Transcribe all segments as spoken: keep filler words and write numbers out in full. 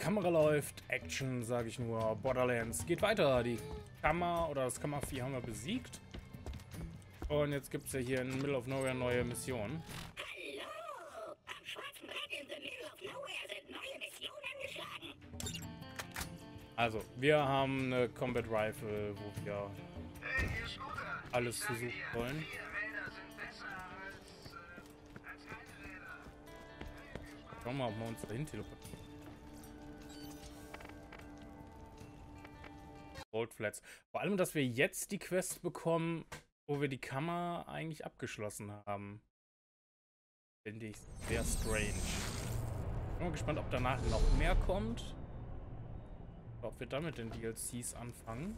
Kamera läuft, Action, sage ich nur. Borderlands geht weiter. Die Kammer oder das Kammervieh haben wir besiegt. Und jetzt gibt es ja hier in Middle of Nowhere neue Missionen. Hallo! Am schwarzen Brett in the Middle of Nowhere sind neue Missionen angeschlagen. Also, wir haben eine Combat Rifle, wo wir alles versuchen wollen. Schauen wir mal, ob wir uns dahin teleportieren. Gold Flats. Vor allem, dass wir jetzt die Quest bekommen, wo wir die Kammer eigentlich abgeschlossen haben. Finde ich sehr strange. Bin mal gespannt, ob danach noch mehr kommt. Ob wir damit den D L Cs anfangen.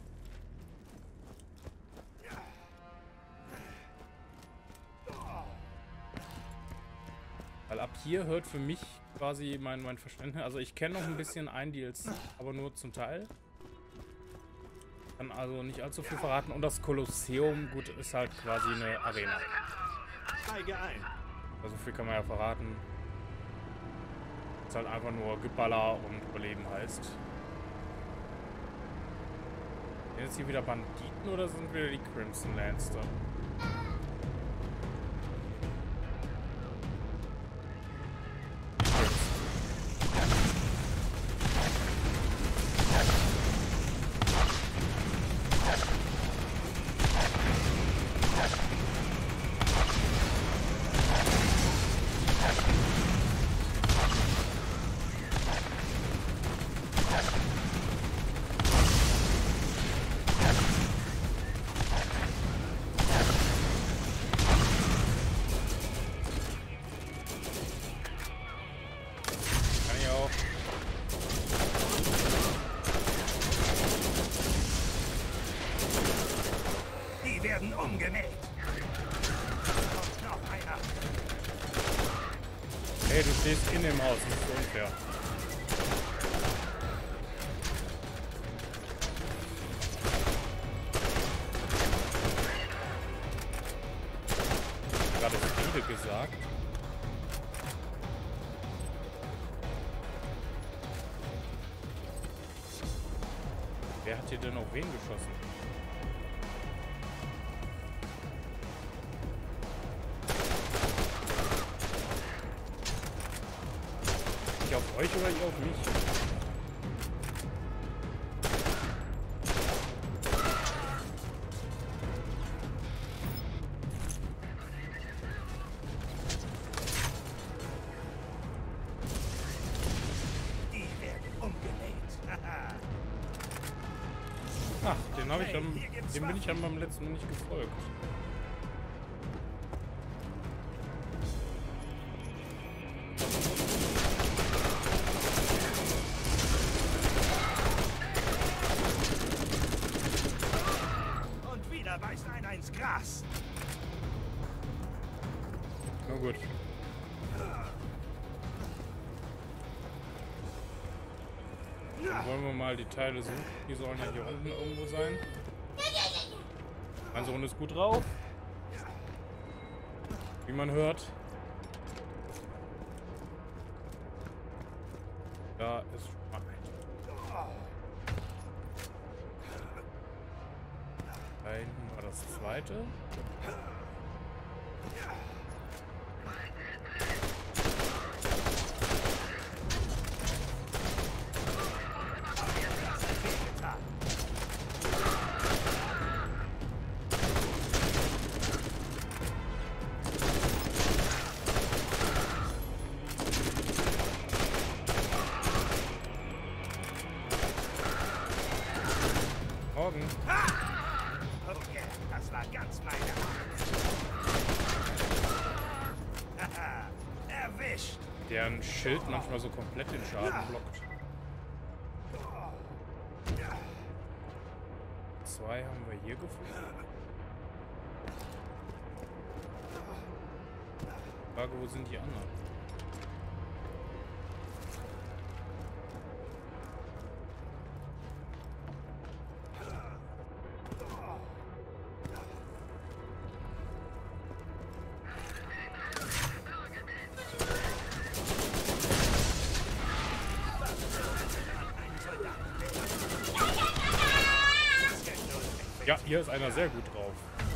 Weil ab hier hört für mich quasi mein, mein Verständnis. Also ich kenne noch ein bisschen ein D L C, aber nur zum Teil. Kann also nicht allzu viel verraten. Und das Kolosseum, gut, ist halt quasi eine Arena. Steige ein. Also viel kann man ja verraten. Ist halt einfach nur Geballer und Überleben heißt. Sind jetzt hier wieder Banditen oder sind wieder die Crimson Lancer? Hey, du stehst in dem Haus, das ist unfair. Ich habe gerade Friede gesagt. Wer hat hier denn auf wen geschossen? Auf euch oder ihr auf mich? Die werden umgelegt. Ach, den habe ich am, dem bin ich am beim letzten Mal nicht gefolgt. Beißt einer ins Gras. Na gut. Dann wollen wir mal die Teile suchen. Die sollen ja hier unten irgendwo sein. Mein Sohn ist gut drauf. Wie man hört. Da ist schon mal ein. Da hinten war das zweite. Morgen. Okay, das war ganz meine Haha, erwischt. Deren Schild manchmal so komplett den Schaden blockt. Zwei haben wir hier gefunden. Frage, wo sind die anderen? Ja, hier ist einer sehr gut drauf.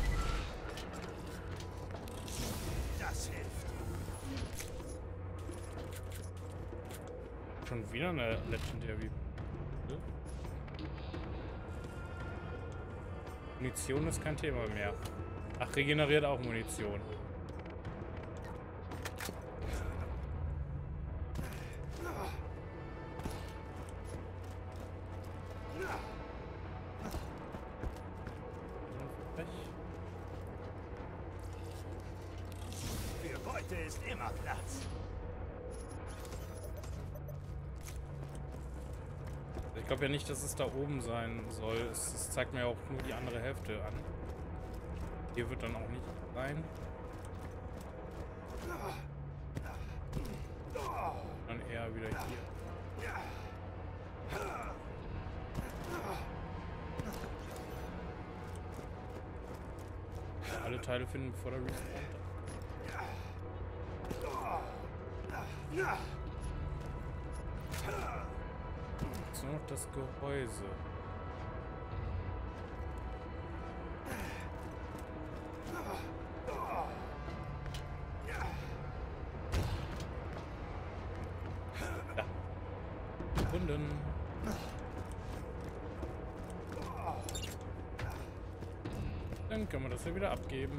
Das hilft. Schon wieder eine Legendary. Munition ist kein Thema mehr. Ach, regeneriert auch Munition. Für Beute ist immer Platz. Ich glaube ja nicht, dass es da oben sein soll. Es, es zeigt mir auch nur die andere Hälfte an. Hier wird dann auch nicht rein. Dann eher wieder hier. Alle Teile finden bevor der Respawn. Jetzt nur noch das Gehäuse. Ja. Gefunden. Dann können wir das hier wieder abgeben.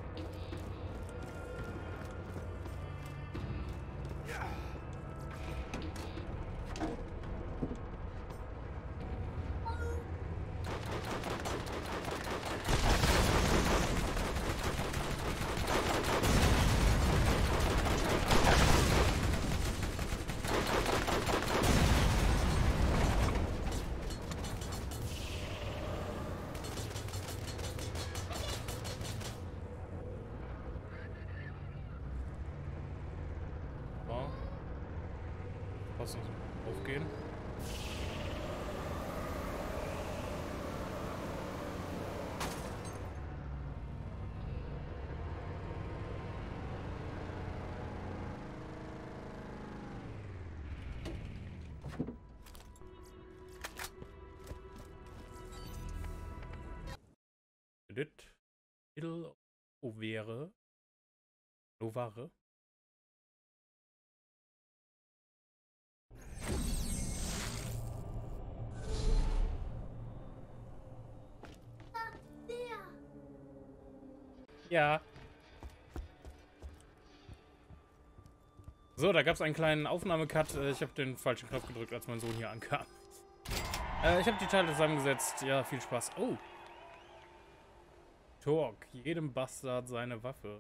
Lass uns aufgehen. Dit Idel Overe Novare. Ja. So, da gab es einen kleinen Aufnahmecut. Ich habe den falschen Knopf gedrückt, als mein Sohn hier ankam. Äh, ich habe die Teile zusammengesetzt. Ja, viel Spaß. Oh. Torque. Jedem Bastard seine Waffe.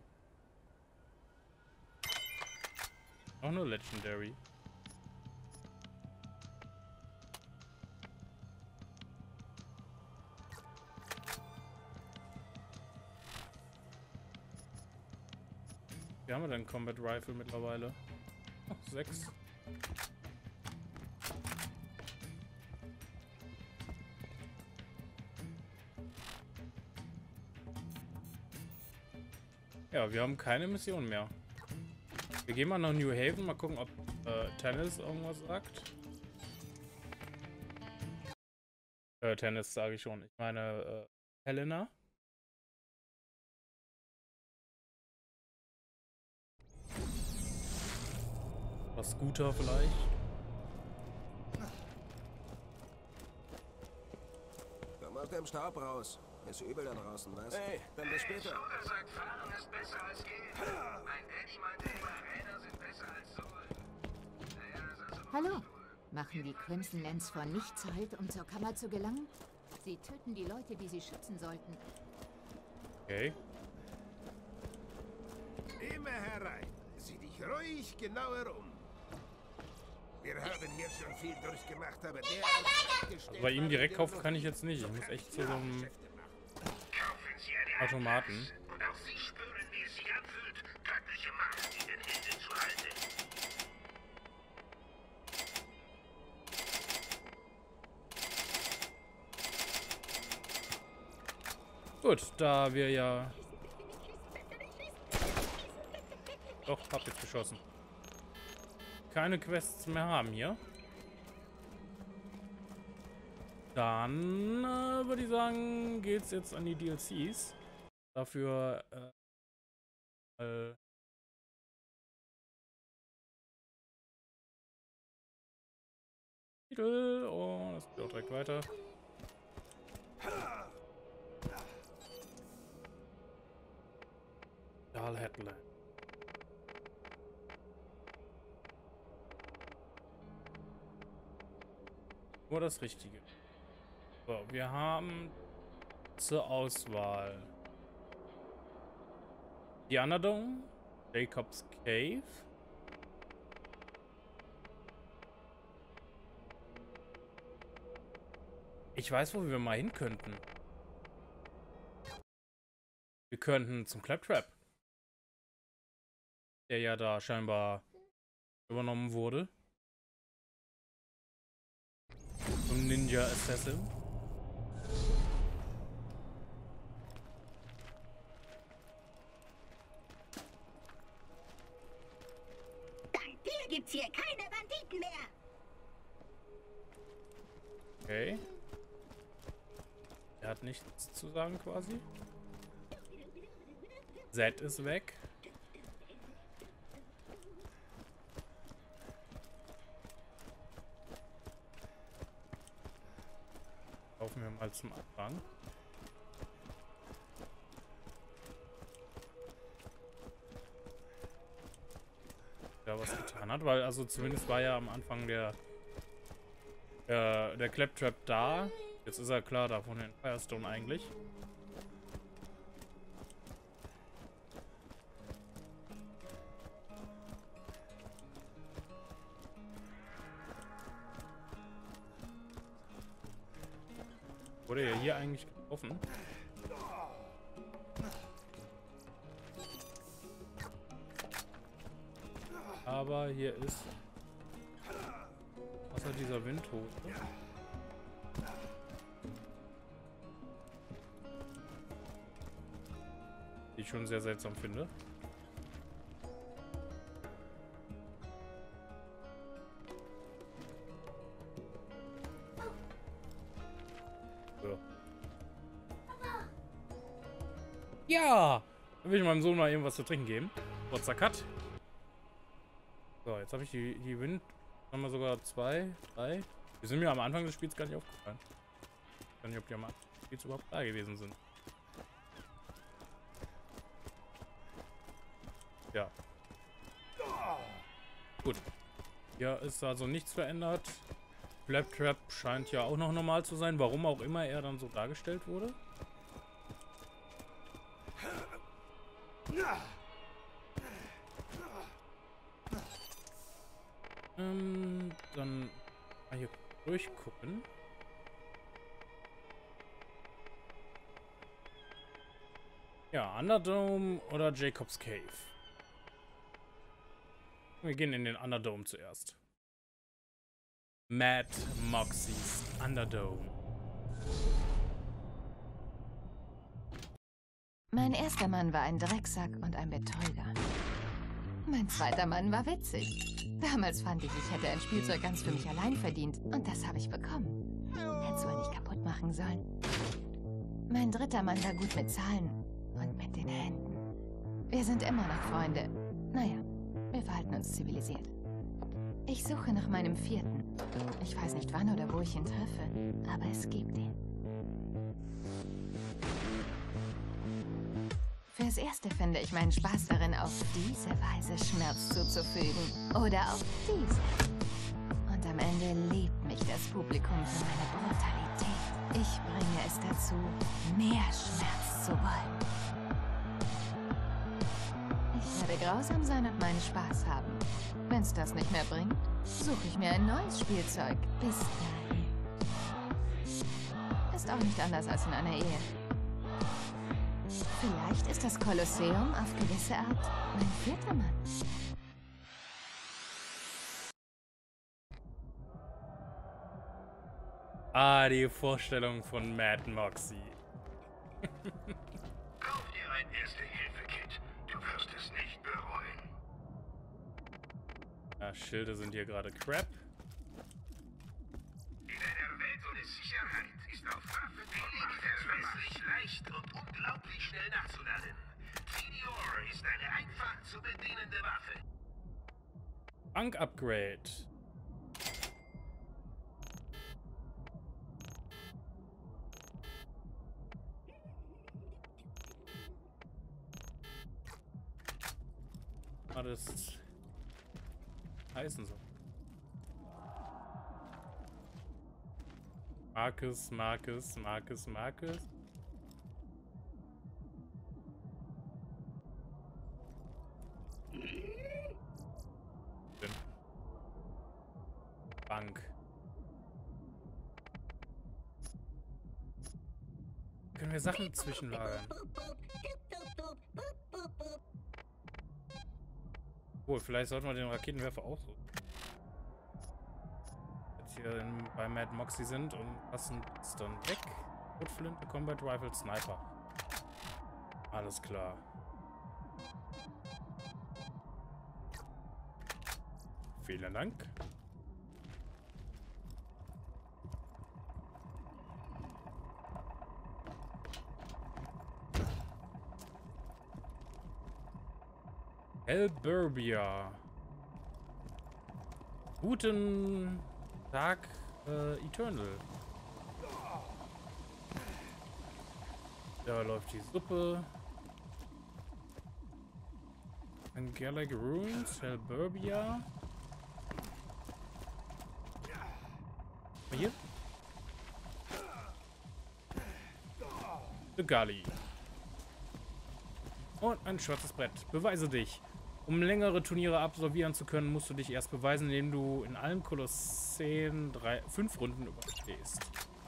Auch nur Legendary. Wie haben wir denn Combat Rifle mittlerweile? Oh, sechs. Ja, wir haben keine Mission mehr. Wir gehen mal nach New Haven, mal gucken, ob äh, Tennis irgendwas sagt. Äh, Tennis sage ich schon. Ich meine, äh, Helena. Was Scooter vielleicht. Komm aus dem Staub raus. Ist übel da draußen, was? Hey, dann bis später. Bruder sagt, fahren ist besser als gehen. Mein Daddy meinte immer, Räder sind besser als Sohlen. Naja, ist also Hallo. Machen die Crimson Lands vor nichts Halt, um zur Kammer zu gelangen? Sie töten die Leute, die sie schützen sollten. Okay. Immer herein. Sieh dich ruhig genauer um. Wir haben hier schon viel durchgemacht, aber der... Also bei ihm direkt kaufen kann ich jetzt nicht. Ich muss echt zu so einem Automaten. Und auch Sie spüren, wie es sich anfühlt, göttliche Macht in den Händen zu halten. Gut, da wir ja... Doch, hab jetzt geschossen. Keine Quests mehr haben hier. Dann äh, würde ich sagen, geht's jetzt an die D L Cs. Dafür äh, äh, Titel. Oh, das geht auch direkt weiter. Dahl Headland. Nur das Richtige. So, wir haben zur Auswahl die Underdome, Jacob's Cave, ich weiß, wo wir mal hin könnten. Wir könnten zum Claptrap, der ja da scheinbar übernommen wurde. Zum Ninja Assassin. Dank dir gibt's hier keine Banditen mehr. Okay. Er hat nichts zu sagen quasi. Z ist weg. Laufen wir mal zum Anfang. Ja, was getan hat, weil also zumindest war ja am Anfang der äh, der Claptrap da. Jetzt ist er klar da von den Firestone eigentlich. Wurde ja hier eigentlich getroffen. Aber hier ist außer dieser Windhose die ich schon sehr seltsam finde. So. Ja! Dann will ich meinem Sohn mal irgendwas zu trinken geben. Kurzer Cut. So, jetzt habe ich die, die Wind. Haben wir sogar zwei, drei. Die sind mir am Anfang des Spiels gar nicht aufgefallen. Ich weiß nicht, ob die am Anfang des Spiels überhaupt da gewesen sind. Ja. Gut. Hier ist also nichts verändert. Claptrap scheint ja auch noch normal zu sein. Warum auch immer er dann so dargestellt wurde. Ähm, dann mal hier durchgucken. Ja, Underdome oder Jacob's Cave. Wir gehen in den Underdome zuerst. Mad Moxie's Underdome. Mein erster Mann war ein Drecksack und ein Betrüger. Mein zweiter Mann war witzig. Damals fand ich, ich hätte ein Spielzeug ganz für mich allein verdient. Und das habe ich bekommen. Hätt's wohl nicht kaputt machen sollen. Mein dritter Mann war gut mit Zahlen und mit den Händen. Wir sind immer noch Freunde. Naja, wir verhalten uns zivilisiert. Ich suche nach meinem vierten. Ich weiß nicht wann oder wo ich ihn treffe, aber es gibt ihn. Fürs Erste finde ich meinen Spaß darin, auf diese Weise Schmerz zuzufügen. Oder auf diese. Und am Ende liebt mich das Publikum für meine Brutalität. Ich bringe es dazu, mehr Schmerz zu wollen. Ich werde grausam sein und meinen Spaß haben. Wenn es das nicht mehr bringt, suche ich mir ein neues Spielzeug. Bis dahin. Ist auch nicht anders als in einer Ehe. Vielleicht ist das Kolosseum auf gewisse Art mein vierter Mann. Ah, die Vorstellung von Mad Moxie. Kauf dir ein Erste-Hilfe-Kit. Du wirst es nicht bereuen. Ja, Schilde sind hier gerade crap. In einer Welt ohne Sicherheit ist auf Waffen billig, vermesslich leicht und unglaublich schnell nachzuladen. Meteor ist eine einfach zu bedienende Waffe. Bank-Upgrade. Ah, das heißen so. Marcus, Marcus, Marcus, Marcus. Bank. Können wir Sachen zwischenlagern? Oh, vielleicht sollten wir den Raketenwerfer auch so. Jetzt hier in, bei Mad Moxie sind und passen es dann weg. Schrotflinte, Combat Rifle, Sniper. Alles klar. Vielen Dank. Helburbia. Guten Tag, äh, Eternal. Da läuft die Suppe. Angelic Ruins, Helburbia. Hier? The Gully. Und ein schwarzes Brett. Beweise dich. Um längere Turniere absolvieren zu können, musst du dich erst beweisen, indem du in allen Kolosseen drei, fünf Runden überstehst.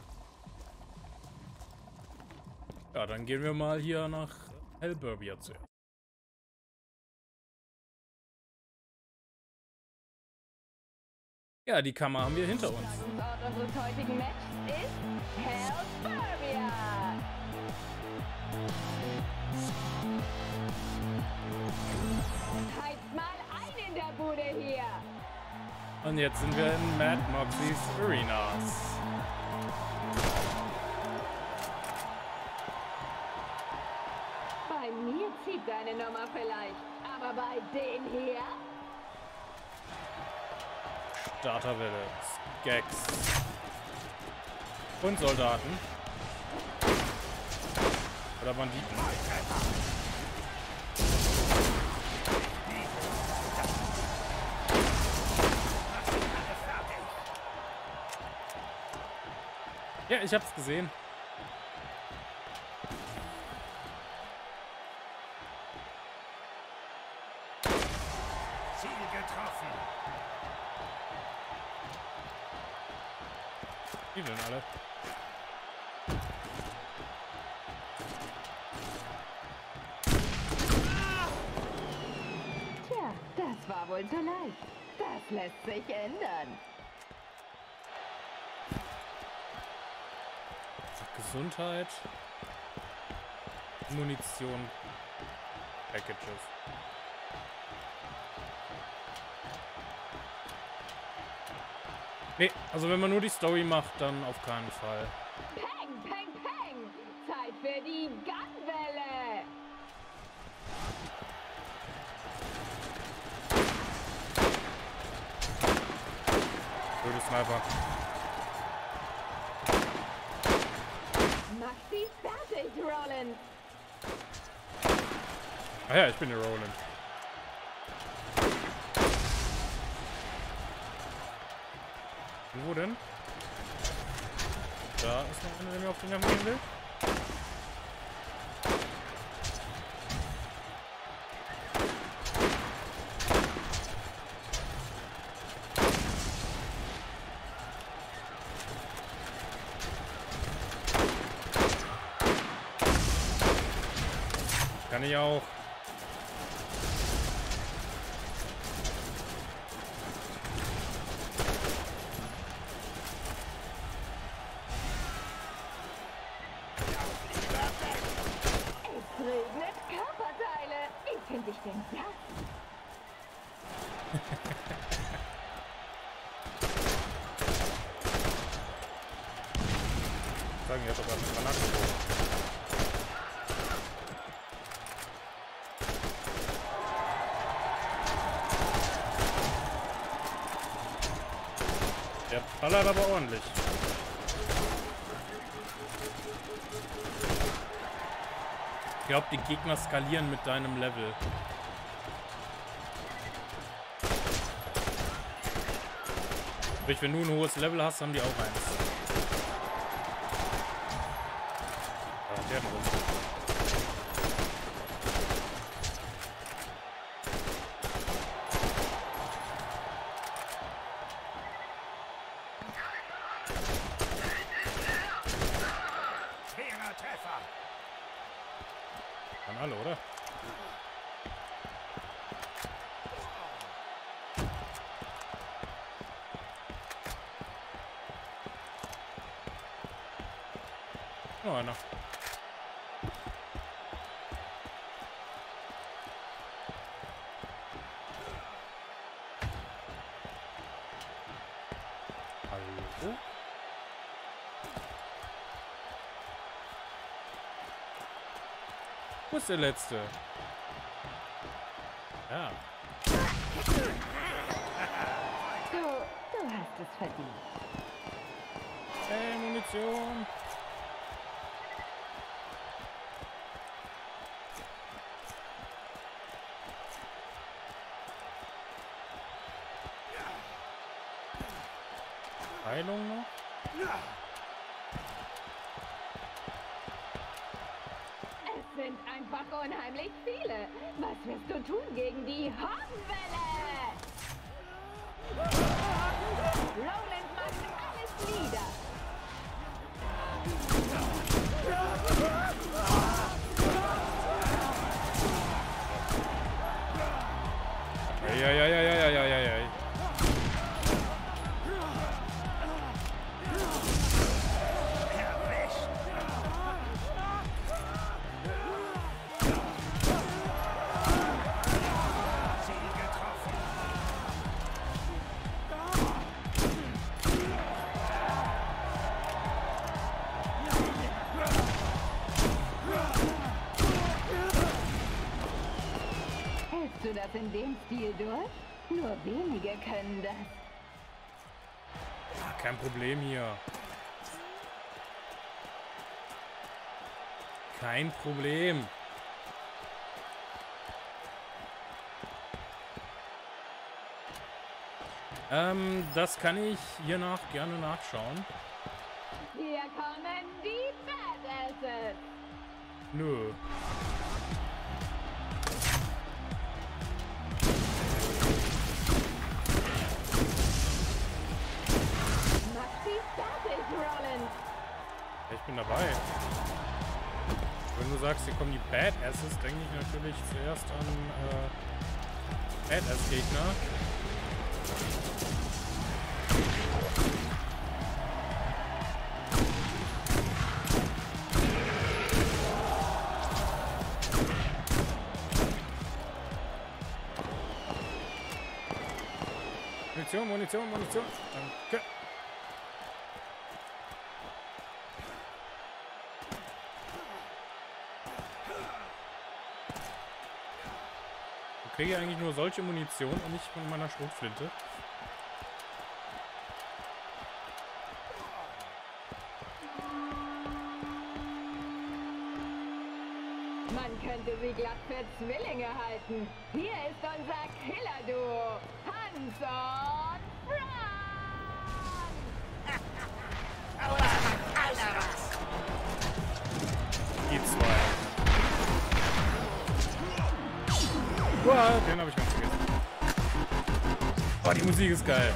Ja, dann gehen wir mal hier nach Helburbia zuerst. Ja, die Kammer haben wir hinter uns. Ort unseres heutigen Matches ist Helburbia. Heizt mal ein in der Bude hier. Und jetzt sind wir in Mad Moxies Arenas. Bei mir zieht deine Nummer vielleicht, aber bei den hier? Starterwelle, Gags und Soldaten. Oder Banditen. Ja, ich hab's gesehen. Ziel getroffen. Die denn alle? Tja, das war wohl so leicht. Das lässt sich ändern. Gesundheit. Munition. Packages. Nee, also wenn man nur die Story macht, dann auf keinen Fall. Peng, peng, peng. Zeit für die Gunwelle. Blöde Sniper. Mach sie fertig, Roland. Ah ja, ich bin der Roland. Wo denn? Da ist noch einer, der mir auf den Nerven gehen will. Kann ich auch. Es regnet Körperteile. Wie finde ich denn das? sagen, ihr habt doch gerade eine Granate geworfen. Der ballert aber ordentlich. Ich glaube, die Gegner skalieren mit deinem Level. Sprich, wenn du ein hohes Level hast, haben die auch eins. Ja, der rum. Schwerer Treffer. An alle, oder? Noch einer. Hallo? Wo ist der letzte? Ja. Du, du hast es verdient. Hey, Munition. Heilung noch? Es sind einfach unheimlich viele. Was wirst du tun gegen die Hornwelle? Roland macht alles nieder. Ja, ja, ja, ja, ja, ja, ja, ja. Hältst du das in dem Stil durch? Nur wenige können das. Kein Problem hier. Kein Problem. Ähm, das kann ich hiernach gerne nachschauen. Hier kommen die Badasses. Nö. Mach sie fertig, Roland. Ich bin dabei. Wenn du sagst, hier kommen die Badasses, denke ich natürlich zuerst an äh, Badass-Gegner. Munition, Munition, Munition. Danke. Ich kriege eigentlich nur solche Munition und nicht von meiner Schrotflinte. Man könnte sie glatt für Zwillinge halten. Hier ist unser Killer-Duo. Hans und Frank. Die zwei. Uah, den habe ich ganz vergessen. Boah, die Musik ist geil.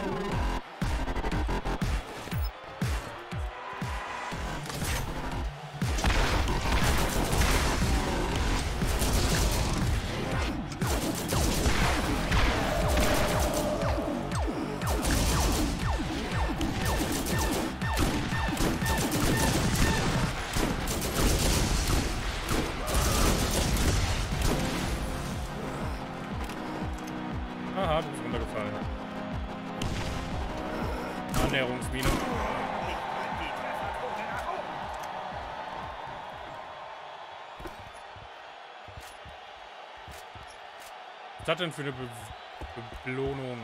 Aha, du bist runtergefallen. Was hat denn für eine Be Be Belohnung?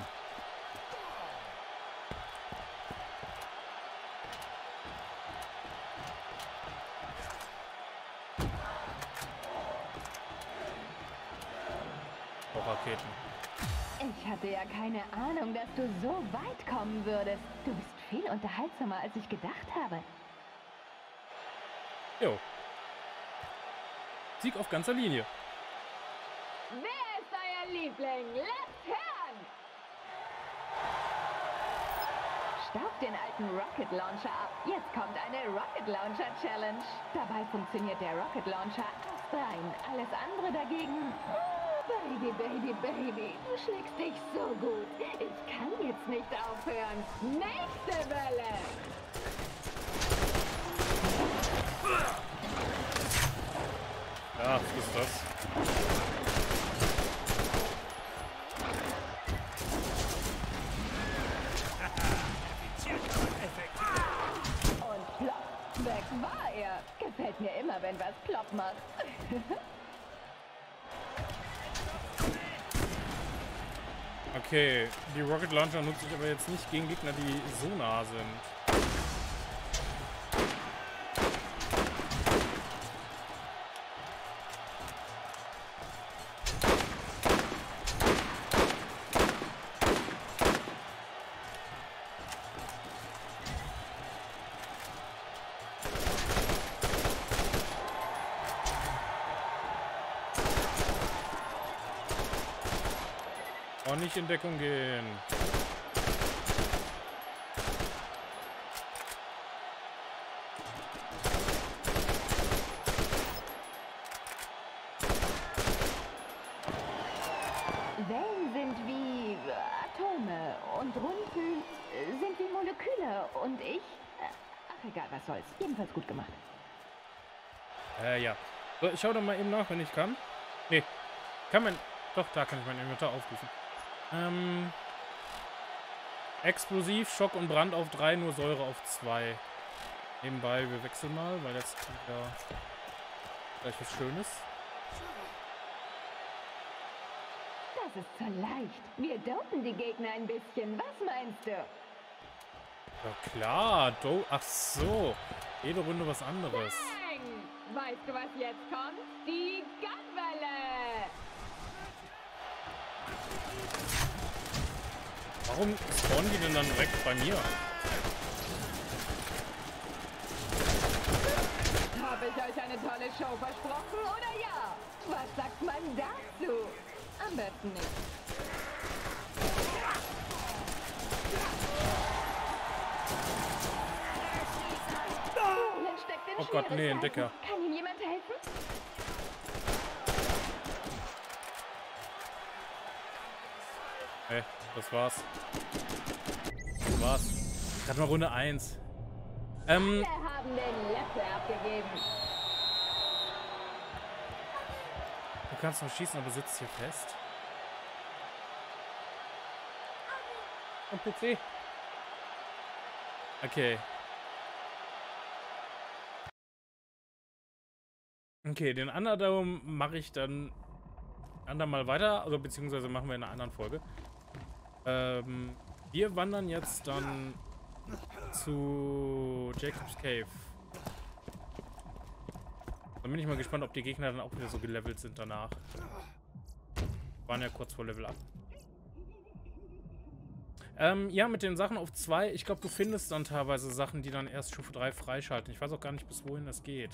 Oh, Raketen. Ich hatte ja keine Ahnung, dass du so weit kommen würdest. Du bist viel unterhaltsamer, als ich gedacht habe. Jo. Sieg auf ganzer Linie. Wer ist euer Liebling? Lasst hören! Staubt den alten Rocket Launcher ab. Jetzt kommt eine Rocket Launcher Challenge. Dabei funktioniert der Rocket Launcher astrein. Alles andere dagegen... Baby, Baby, Baby, du schlägst dich so gut. Ich kann jetzt nicht aufhören. Nächste Welle! Ja, was ist das? Und plopp, weg war er. Gefällt mir immer, wenn was plopp macht. Okay, die Rocket Launcher nutze ich aber jetzt nicht gegen Gegner, die so nah sind. Und nicht in Deckung gehen. Wellen sind wie Atome und Runden sind wie Moleküle und ich... Ach egal, was soll's. Jedenfalls gut gemacht. Äh, ja. So, ich schau doch mal eben nach, wenn ich kann. Nee. Kann man... Doch, da kann ich mein Inventar aufrufen. Ähm... Explosiv, Schock und Brand auf drei, nur Säure auf zwei. Nebenbei, wir wechseln mal, weil jetzt kommt ja gleich was Schönes. Das ist so leicht. Wir dopen die Gegner ein bisschen. Was meinst du? Ja klar, do ach so. Jede Runde was anderes. Bang! Weißt du, was jetzt kommt? Die Gunwelle! Warum spawnen die denn dann direkt bei mir? Habe ich euch eine tolle Show versprochen, oder ja? Was sagt man dazu? Am besten nicht. Hier steckt in Oh Gott, nee, ein Schwierigkeiten. Decker. Kann ihm jemand helfen? Hey, das war's. Das war's. Gerade mal Runde eins. Ähm, Wir haben den Löffel abgegeben. du kannst noch schießen, aber sitzt hier fest. Am P C. Okay. Okay, den Underdome mache ich dann andermal weiter, also beziehungsweise machen wir in einer anderen Folge. Ähm, wir wandern jetzt dann zu Jacob's Cave. Dann bin ich mal gespannt, ob die Gegner dann auch wieder so gelevelt sind danach. Waren ja kurz vor Level up. Ähm, ja, mit den Sachen auf zwei, ich glaube, du findest dann teilweise Sachen, die dann erst Stufe drei freischalten. Ich weiß auch gar nicht, bis wohin das geht.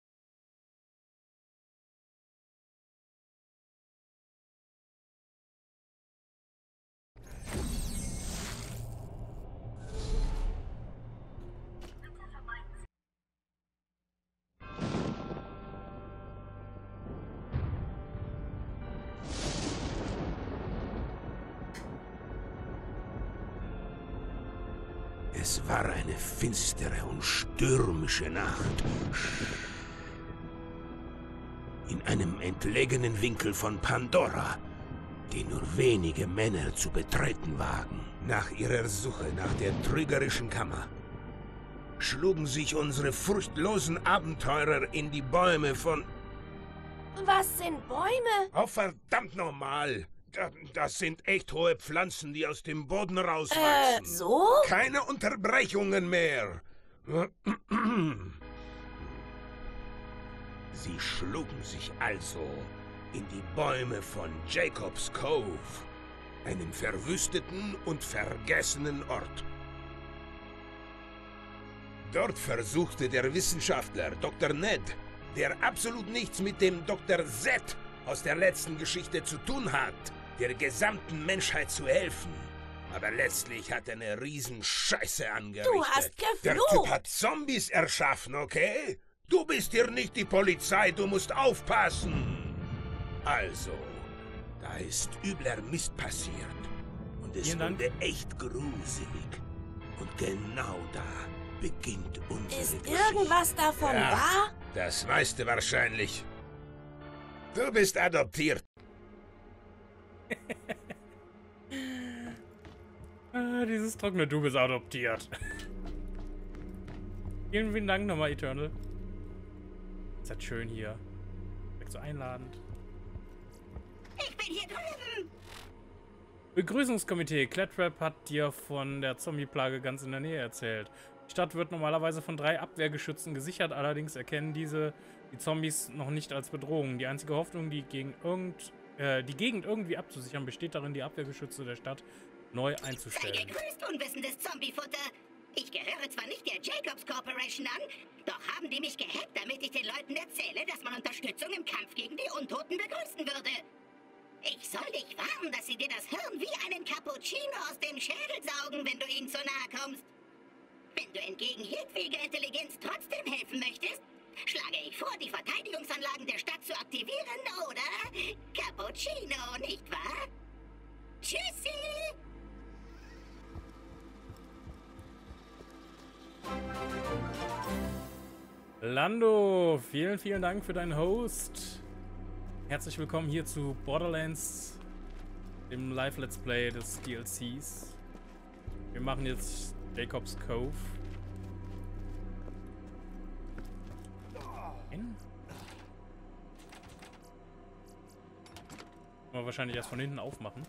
Es war eine finstere und stürmische Nacht. In einem entlegenen Winkel von Pandora, den nur wenige Männer zu betreten wagen. Nach ihrer Suche nach der trügerischen Kammer schlugen sich unsere furchtlosen Abenteurer in die Bäume von... Was sind Bäume? Oh, verdammt nochmal! Das sind echt hohe Pflanzen, die aus dem Boden rauswachsen. Äh, so? Keine Unterbrechungen mehr. Sie schlugen sich also in die Bäume von Jacob's Cove, einem verwüsteten und vergessenen Ort. Dort versuchte der Wissenschaftler Doktor Ned, der absolut nichts mit dem Doktor Z aus der letzten Geschichte zu tun hat, der gesamten Menschheit zu helfen. Aber letztlich hat er eine Riesenscheiße angerichtet. Du hast geflucht. Der Typ hat Zombies erschaffen, okay? Du bist hier nicht die Polizei, du musst aufpassen. Also, da ist übler Mist passiert. Und es wurde echt gruselig. Und genau da beginnt unsere Ist Geschichte. irgendwas davon Ja, wahr? das meiste wahrscheinlich. Du bist adoptiert. Ah, dieses trockene Du bist adoptiert. Vielen, vielen Dank nochmal, Eternal. Ist das schön hier. Direkt so einladend. Ich bin hier drüben. Begrüßungskomitee. Clatrap hat dir von der Zombie-Plage ganz in der Nähe erzählt. Die Stadt wird normalerweise von drei Abwehrgeschützen gesichert, allerdings erkennen diese die Zombies noch nicht als Bedrohung. Die einzige Hoffnung, die, gegen irgend, äh, die Gegend irgendwie abzusichern, besteht darin, die Abwehrgeschütze der Stadt neu Sei einzustellen. gegrüßt, unwissendes Zombiefutter. Ich gehöre zwar nicht der Jacobs Corporation an, doch haben die mich gehackt, damit ich den Leuten erzähle, dass man Unterstützung im Kampf gegen die Untoten begrüßen würde. Ich soll dich warnen, dass sie dir das Hirn wie einen Cappuccino aus dem Schädel saugen, wenn du ihnen zu nahe kommst. Wenn du entgegen jedweder Intelligenz trotzdem helfen möchtest, schlage ich vor, die Verteidigungsanlagen der Stadt zu aktivieren, oder? Cappuccino, nicht wahr? Tschüssi! Lando, vielen, vielen Dank für deinen Host. Herzlich willkommen hier zu Borderlands, dem Live-Let's Play des D L Cs. Wir machen jetzt Jacob's Cove. Nein. Mal wahrscheinlich erst von hinten aufmachen.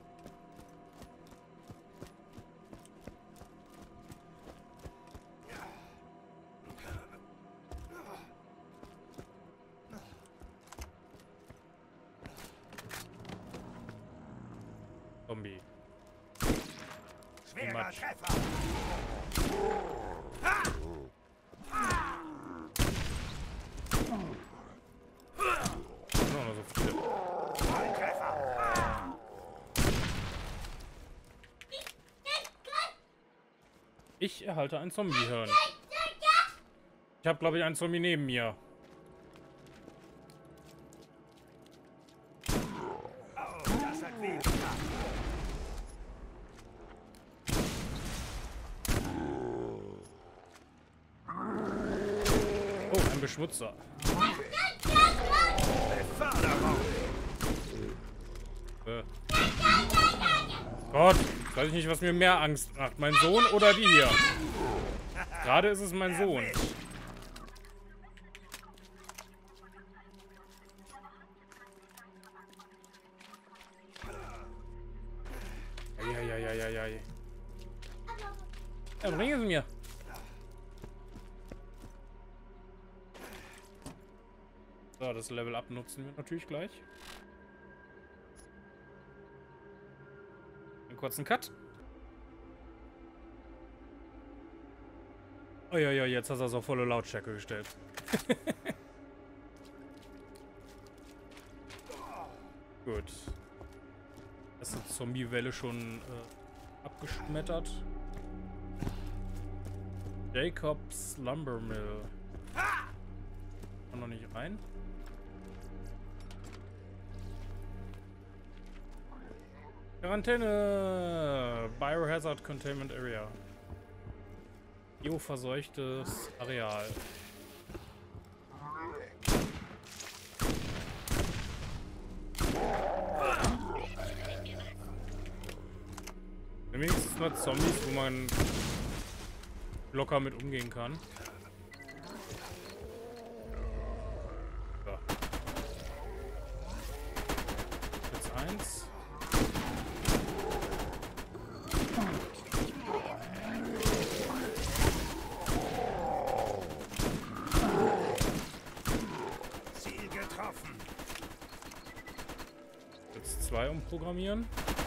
Zombie. Schwerer Treffer. Oh, noch so viele. Treffer. Ich erhalte ein Zombie-Hirn. Ich habe, glaube ich, einen Zombie neben mir. Oh, das hat wehgetan. Oh, ein Beschmutzer. Beförderung. Äh. Gott, jetzt weiß ich nicht, was mir mehr Angst macht. Mein Sohn oder die hier? Gerade ist es mein Sohn. Eieieiei. Ja, bringen Sie mir. So, das Level Up nutzen wir natürlich gleich. Einen kurzen Cut. Oh ja, ja, jetzt hat er es auf volle Lautstärke gestellt. Gut. Erste Zombie-Welle schon äh, abgeschmettert. Jacob's Lumber Mill. Kann noch nicht rein. Quarantäne! Biohazard Containment Area. Bioverseuchtes Areal. Wenigstens nur Zombies, wo man locker mit umgehen kann. So. Jetzt eins. umprogrammieren.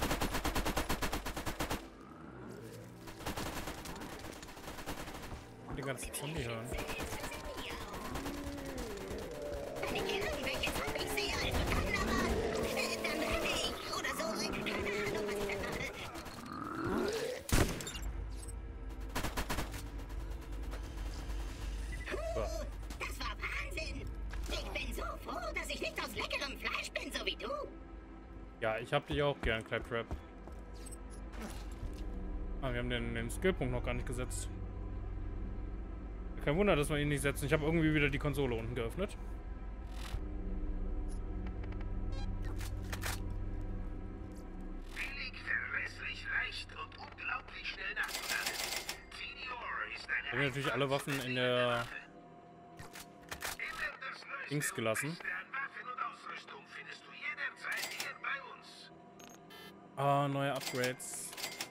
Die ganze Zombie hören. Wenn ich irgendwelche Zombies sehe, also dann aber, äh, dann renne ich oder so. Keine Ahnung, was ich dann mache. Puh, das war Wahnsinn. Ich bin so froh, dass ich nicht aus leckerem Fleisch bin, so wie du. Ja, ich hab dich auch gern, Claptrap. Ah, wir haben den, den Skillpunkt noch gar nicht gesetzt. Kein Wunder, dass wir ihn nicht setzen. Ich habe irgendwie wieder die Konsole unten geöffnet. Billig, verlässlich, leicht und unglaublich schnell nachzuladen. Tediore ist eine Wir haben natürlich alle Waffen in der Dings gelassen. Ah, neue Upgrades.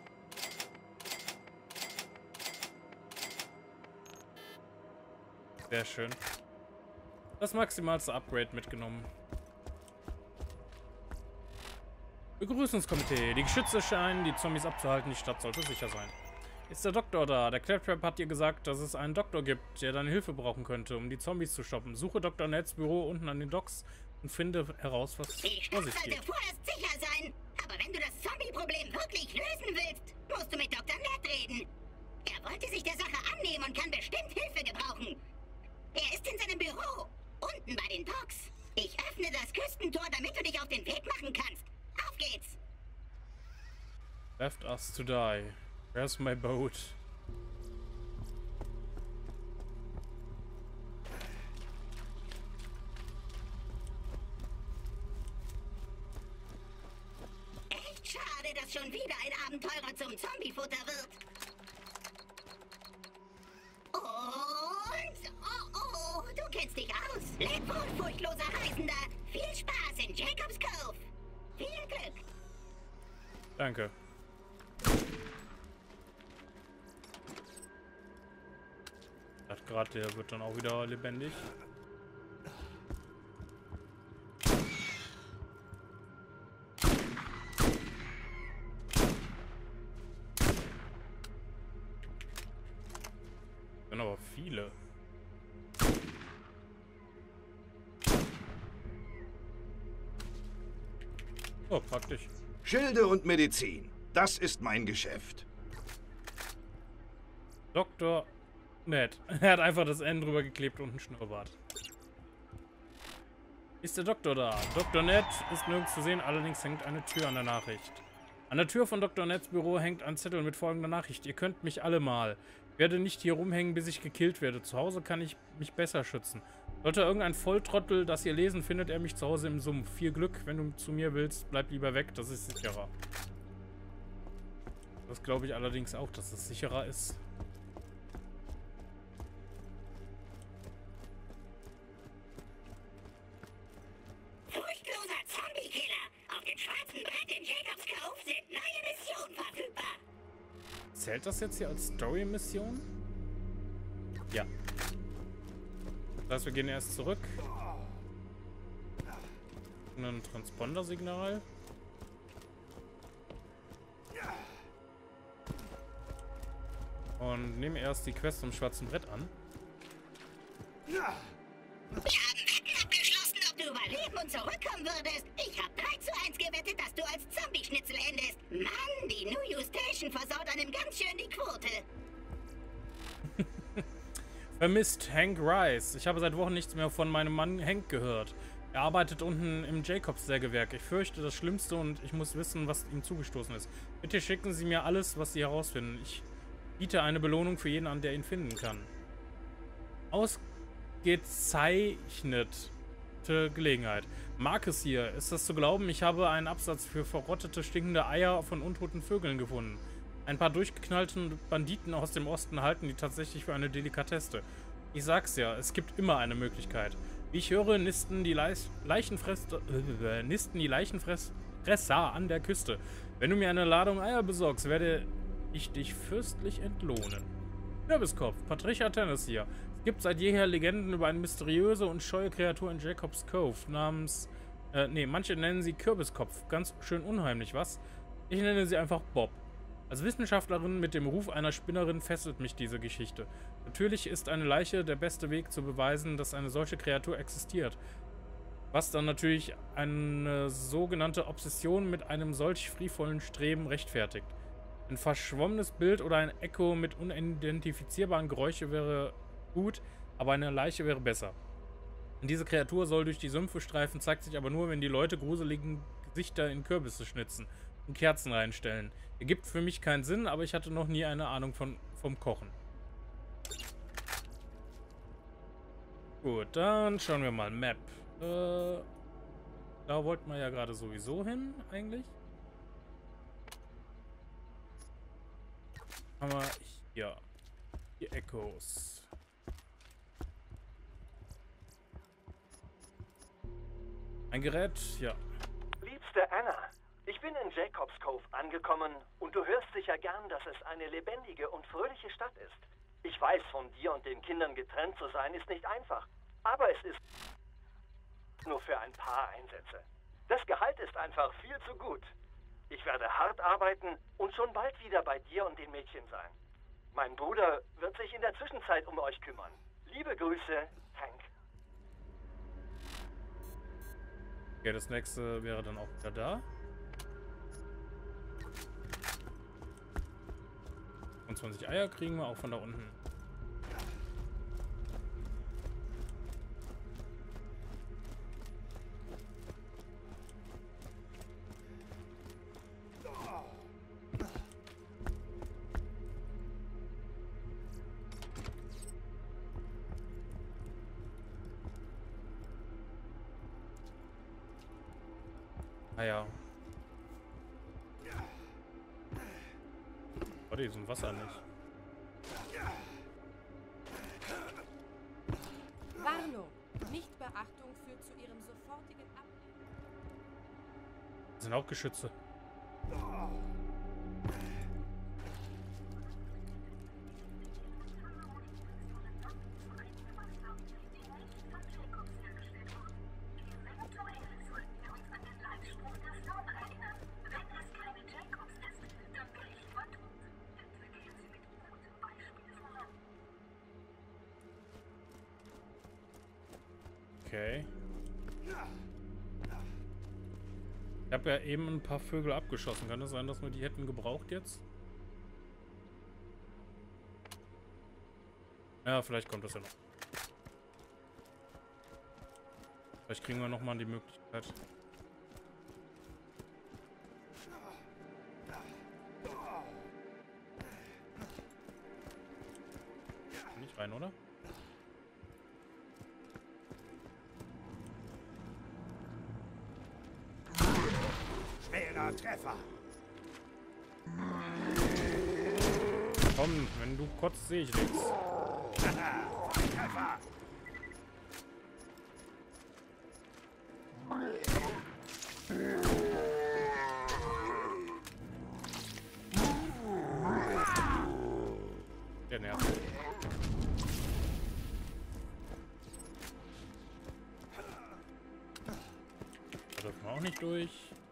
Sehr schön. Das maximalste Upgrade mitgenommen. Begrüßungskomitee. Die Geschütze scheinen, die Zombies abzuhalten. Die Stadt sollte sicher sein. Ist der Doktor da? Der Claptrap hat dir gesagt, dass es einen Doktor gibt, der deine Hilfe brauchen könnte, um die Zombies zu stoppen. Suche Doktor Neds Büro unten an den Docks und finde heraus, was Die vor Stadt sich sollte geht. vorerst sicher sein. Aber wenn du das Zombie-Problem wirklich lösen willst, musst du mit Doktor Ned reden. Er wollte sich der Sache annehmen und kann bestimmt Hilfe gebrauchen. Er ist in seinem Büro, unten bei den Docks. Ich öffne das Küstentor, damit du dich auf den Weg machen kannst. Auf geht's! Left us to die. Where's my boat? Echt schade, dass schon wieder ein Abenteurer zum Zombiefutter wird. Und... Oh, oh, du kennst dich aus. Leb wohl, furchtloser Reisender. Viel Spaß in Jacob's Cove. Viel Glück. Danke. Hat gerade, der wird dann auch wieder lebendig. Sind aber viele. Oh, praktisch. Schilde und Medizin. Das ist mein Geschäft. Doktor Ned. Er hat einfach das N drüber geklebt und einen Schnurrbart. Ist der Doktor da? Doktor Ned ist nirgends zu sehen, allerdings hängt eine Tür an der Nachricht. An der Tür von Doktor Neds Büro hängt ein Zettel mit folgender Nachricht. Ihr könnt mich alle mal. Ich werde nicht hier rumhängen, bis ich gekillt werde. Zu Hause kann ich mich besser schützen. Sollte irgendein Volltrottel das hier lesen, findet er mich zu Hause im Sumpf. Viel Glück, wenn du zu mir willst, bleib lieber weg, das ist sicherer. Das glaube ich allerdings auch, dass es sicherer ist. Furchtloser Zombie-Killer. Auf dem schwarzen Brett in Jacob's Cove sind neue Missionen verfügbar. Zählt das jetzt hier als Story-Mission? Ja. Das heißt, wir gehen erst zurück. Ein Transponder-Signal. Und nehmen erst die Quest zum schwarzen Brett an. Wir haben Wetten abgeschlossen, ob du überleben und zurückkommen würdest. Ich habe drei zu eins gewettet, dass du als Zombie-Schnitzel endest. Mann, die New You Station versaut einem ganz schön die Quote. Vermisst Hank Rice. Ich habe seit Wochen nichts mehr von meinem Mann Hank gehört. Er arbeitet unten im Jacobs-Sägewerk. Ich fürchte das Schlimmste und ich muss wissen, was ihm zugestoßen ist. Bitte schicken Sie mir alles, was Sie herausfinden. Ich biete eine Belohnung für jeden an, der ihn finden kann. Ausgezeichnete Gelegenheit. Marcus hier. Ist das zu glauben? Ich habe einen Absatz für verrottete, stinkende Eier von untoten Vögeln gefunden. Ein paar durchgeknallte Banditen aus dem Osten halten die tatsächlich für eine Delikatesse. Ich sag's ja, es gibt immer eine Möglichkeit. Wie ich höre, nisten die Leich Leichenfresser, äh, nisten die Leichenfresser an der Küste. Wenn du mir eine Ladung Eier besorgst, werde ich dich fürstlich entlohnen. Kürbiskopf, Patricia Tennis hier. Es gibt seit jeher Legenden über eine mysteriöse und scheue Kreatur in Jacob's Cove namens Äh, nee, manche nennen sie Kürbiskopf. Ganz schön unheimlich, was? Ich nenne sie einfach Bob. Als Wissenschaftlerin mit dem Ruf einer Spinnerin fesselt mich diese Geschichte. Natürlich ist eine Leiche der beste Weg zu beweisen, dass eine solche Kreatur existiert. Was dann natürlich eine sogenannte Obsession mit einem solch frivvollen Streben rechtfertigt. Ein verschwommenes Bild oder ein Echo mit unidentifizierbaren Geräuschen wäre gut, aber eine Leiche wäre besser. Diese Kreatur soll durch die Sümpfe streifen, zeigt sich aber nur, wenn die Leute gruseligen Gesichter in Kürbisse schnitzen und Kerzen reinstellen. Ergibt für mich keinen Sinn, aber ich hatte noch nie eine Ahnung von, vom Kochen. Gut, dann schauen wir mal. Map. Äh, da wollten wir ja gerade sowieso hin, eigentlich. Haben wir hier die Echos. Ein Gerät, ja. Liebste Anna, ich bin in Jacobs Cove angekommen und du hörst sicher gern, dass es eine lebendige und fröhliche Stadt ist. Ich weiß, von dir und den Kindern getrennt zu sein, ist nicht einfach. Aber es ist nur für ein paar Einsätze. Das Gehalt ist einfach viel zu gut. Ich werde hart arbeiten und schon bald wieder bei dir und den Mädchen sein. Mein Bruder wird sich in der Zwischenzeit um euch kümmern. Liebe Grüße, Hank. Okay, das nächste wäre dann auch wieder da. fünfundzwanzig Eier kriegen wir auch von da unten. Ah ja. Oh, die sind Wasser nicht. Warnung! Nichtbeachtung führt zu ihrem sofortigen Ableben. Das sind auch Geschütze. Okay. Ich habe ja eben ein paar Vögel abgeschossen. Kann es sein, dass wir die hätten gebraucht jetzt? Ja, vielleicht kommt das ja noch. Vielleicht kriegen wir noch mal die Möglichkeit. Nicht rein, oder? Schwerer Treffer. Komm, wenn du kotzt, sehe ich nichts. Treffer. Der nervt. Da dürfen wir auch nicht durch.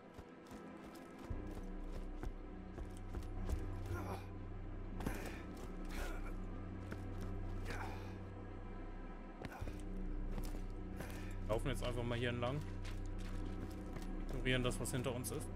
Laufen jetzt einfach mal hier entlang. Ignorieren das, was hinter uns ist.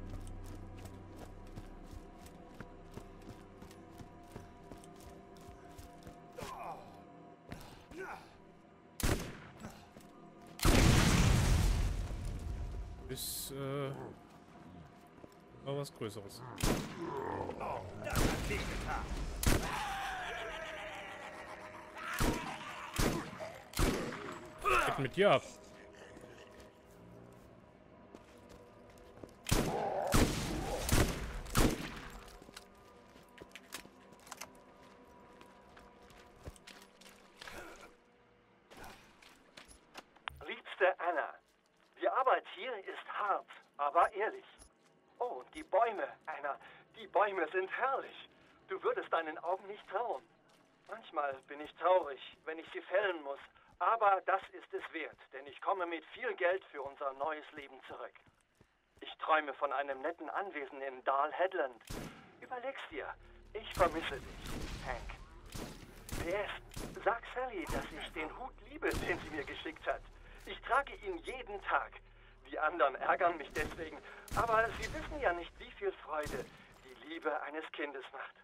Ist äh, mal was Größeres. Oh, das hat wehgetan. Geht mit dir ab. Liebste Anna, die Arbeit hier ist hart, aber ehrlich. Oh, und die Bäume, Anna, die Bäume sind herrlich. Du würdest deinen Augen nicht trauen. Manchmal bin ich traurig, wenn ich sie fällen muss. Aber das ist es wert, denn ich komme mit viel Geld für unser neues Leben zurück. Ich träume von einem netten Anwesen in Dahl Headland. Überleg's dir, ich vermisse dich, Hank. P S. Sag Sally, dass ich den Hut liebe, den sie mir geschickt hat. Ich trage ihn jeden Tag. Die anderen ärgern mich deswegen, aber sie wissen ja nicht, wie viel Freude die Liebe eines Kindes macht.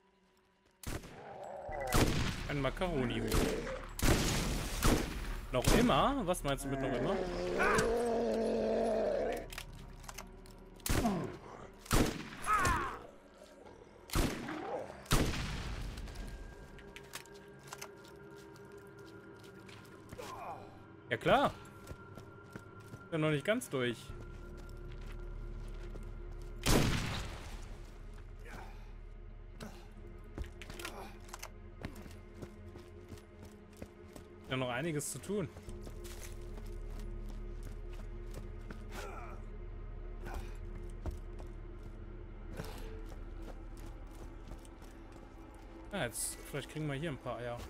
Ein Macaroni. Noch immer? Was meinst du mit noch immer? Ja klar. Bin noch nicht ganz durch. Ja, noch einiges zu tun. Ah, jetzt vielleicht kriegen wir hier ein paar Eier.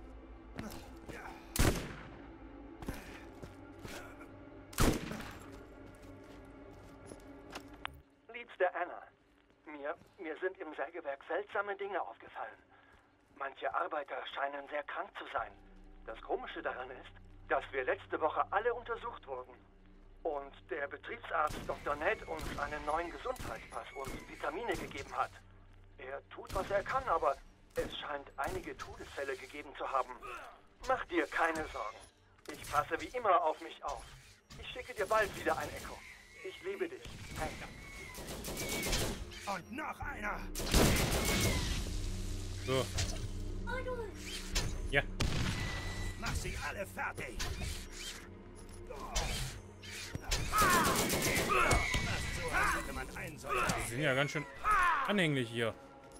Liebste Anna, mir, mir sind im Sägewerk seltsame Dinge aufgefallen. Manche Arbeiter scheinen sehr krank zu sein. Das Komische daran ist, dass wir letzte Woche alle untersucht wurden. Und der Betriebsarzt Doktor Ned uns einen neuen Gesundheitspass und Vitamine gegeben hat. Er tut, was er kann, aber es scheint einige Todesfälle gegeben zu haben. Mach dir keine Sorgen. Ich passe wie immer auf mich auf. Ich schicke dir bald wieder ein Echo. Ich liebe dich, Hank. Und noch einer. So. Ja. Mach sie alle fertig. Die sind ja ganz schön anhänglich hier.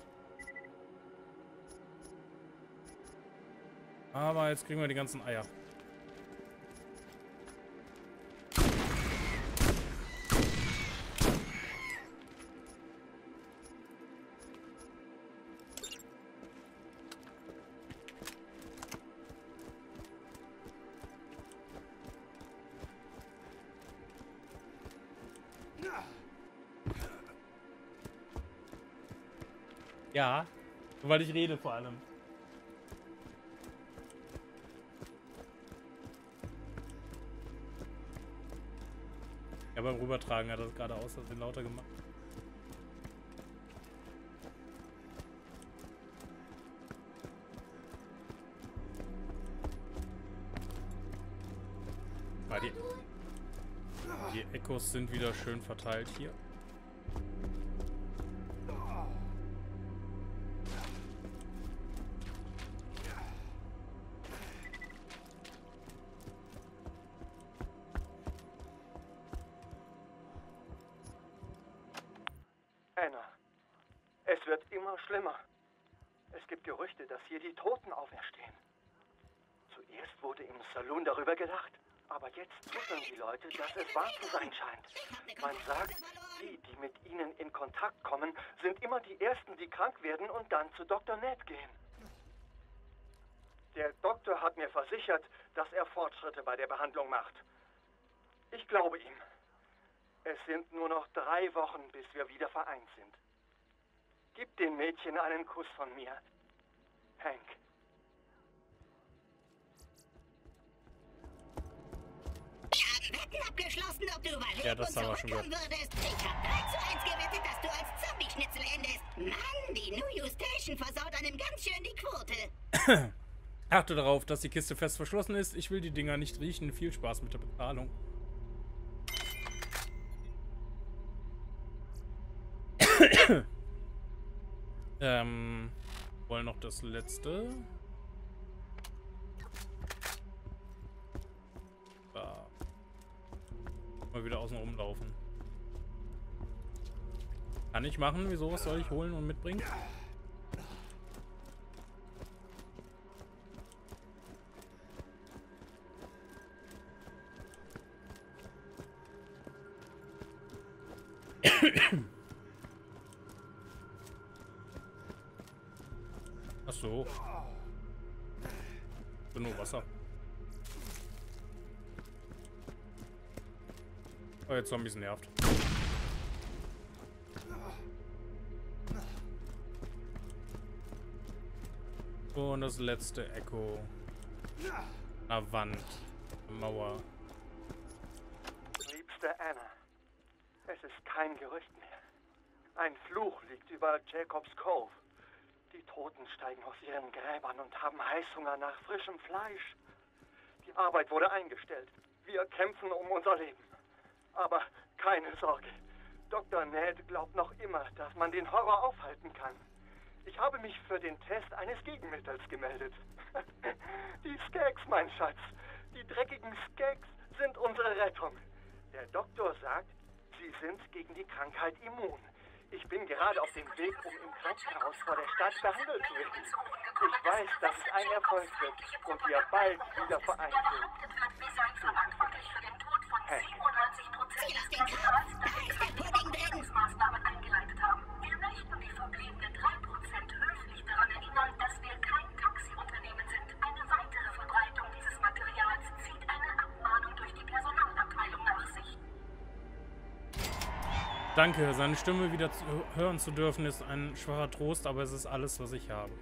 Aber jetzt kriegen wir die ganzen Eier. Ja, weil ich rede vor allem. Ja, beim Rübertragen hat das gerade aus Versehen lauter gemacht. Weil die, die Echos sind wieder schön verteilt hier. Anna, es wird immer schlimmer. Es gibt Gerüchte, dass hier die Toten auferstehen. Zuerst wurde im Saloon darüber gelacht, aber jetzt tuscheln die Leute, dass es wahr zu sein scheint. Man sagt, die, die mit ihnen in Kontakt kommen, sind immer die Ersten, die krank werden und dann zu Doktor Ned gehen. Der Doktor hat mir versichert, dass er Fortschritte bei der Behandlung macht. Ich glaube ihm. Es sind nur noch drei Wochen, bis wir wieder vereint sind. Gib den Mädchen einen Kuss von mir, Hank. Wir haben Wetten abgeschlossen, ob du überleben Ja, das und haben wir schon zurückkommen würdest. Ich habe drei zu eins gewettet, dass du als Zombie-Schnitzel endest. Mann, die New You Station versaut einem ganz schön die Quote. Achte darauf, dass die Kiste fest verschlossen ist. Ich will die Dinger nicht riechen. Viel Spaß mit der Bezahlung. ähm, wollen noch das letzte. Da. Mal wieder außen rumlaufen. Kann ich machen. Wieso? Was soll ich holen und mitbringen? Ach so. Nur Wasser. Oh, jetzt Zombies nervt. Und das letzte Echo. Eine Wand. Eine Mauer. Liebste Anna, es ist kein Gerücht mehr. Ein Fluch liegt über Jacobs Cove. Die Toten steigen aus ihren Gräbern und haben Heißhunger nach frischem Fleisch. Die Arbeit wurde eingestellt. Wir kämpfen um unser Leben. Aber keine Sorge. Doktor Ned glaubt noch immer, dass man den Horror aufhalten kann. Ich habe mich für den Test eines Gegenmittels gemeldet. Die Skags, mein Schatz. Die dreckigen Skags sind unsere Rettung. Der Doktor sagt, sie sind gegen die Krankheit immun. Ich bin gerade auf dem Weg, um im Krankenhaus vor der Stadt behandelt zu werden. Ich weiß, dass es ein Erfolg wird und wir bald wieder vereint sind. Hey. Ziel auf den Kopf! Da ist der Pudding drin! Maßnahmen eingeleitet haben. Wir möchten die verbliebenen drei Prozent höflich daran erinnern, dass wir kein Taxiunternehmen sind. Eine weitere Verbreitung dieses Materials zieht eine Abmahnung durch die Personalabteilung nach sich. Danke, seine Stimme wieder zu hören zu dürfen, ist ein schwacher Trost, aber es ist alles, was ich habe.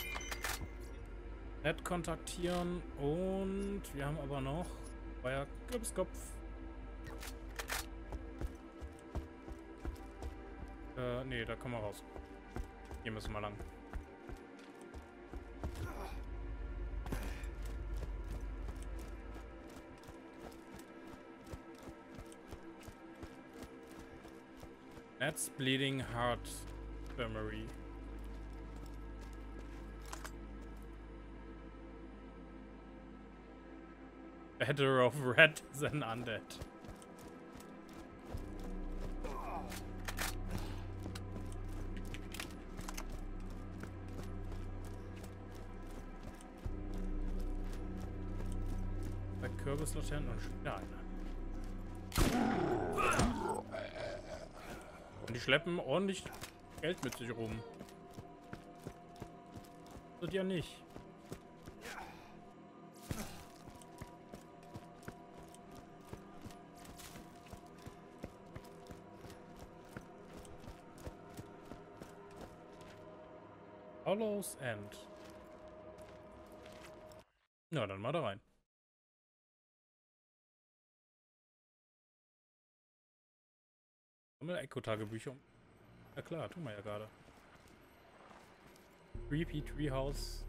Nett kontaktieren und wir haben aber noch euer Kürbiskopf. Äh, nee, da kommen wir raus. Hier müssen wir lang. Ned's Bleeding Heart Infirmary. Better of red than undead. Bei Kürbislaternen und Steine. Und die schleppen ordentlich Geld mit sich rum. Das ja nicht. Hollow's End. Na, dann mal da rein. Echo-Tagebücher. Ja klar, tun wir ja gerade. Creepy Treehouse.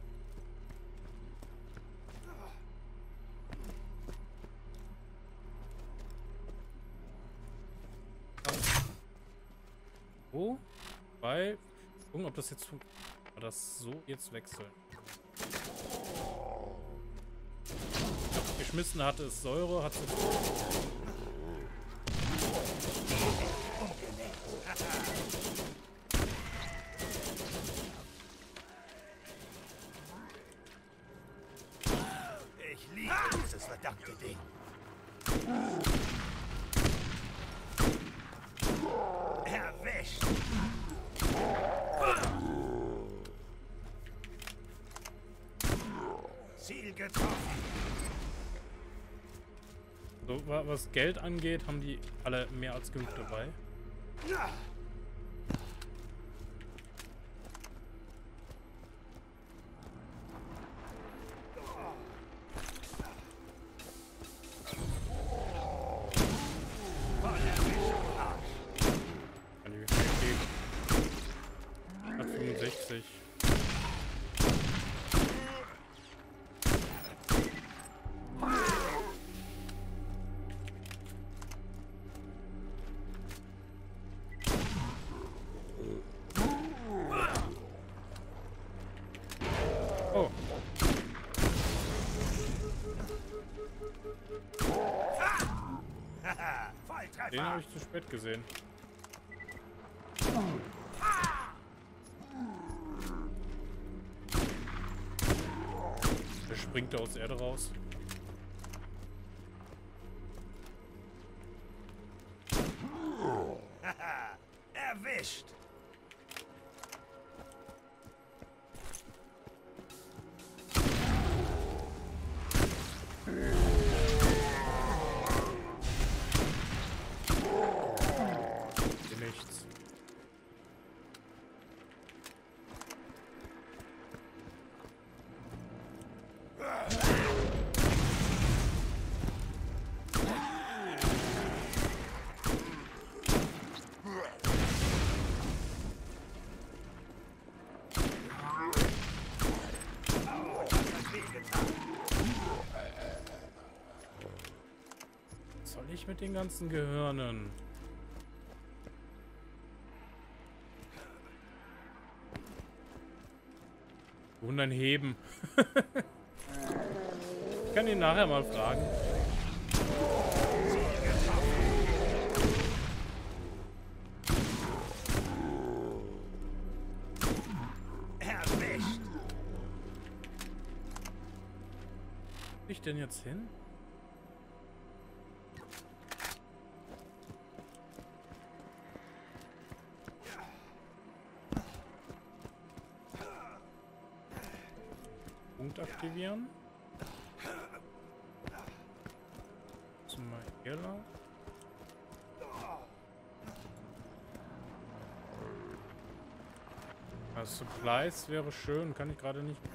Wo? Bei. Gucken, ob das jetzt das so jetzt wechseln. Geschmissen hatte es Säure, hat es jetzt. Ich liebe dieses verdammte Ding. Erwischt. Ziel getroffen. So, was Geld angeht, haben die alle mehr als genug dabei. Ja. Hat fünfundsechzig. Oh. Den habe ich zu spät gesehen. Der springt da aus der Erde raus. Erwischt. Nichts. Was soll ich mit den ganzen Gehirnen? Und ein Heben. Ich kann ihn nachher mal fragen. Erwischt. Wo ich denn jetzt hin? Punkt aktivieren. Zum Keller. Also Supplies wäre schön, kann ich gerade nicht.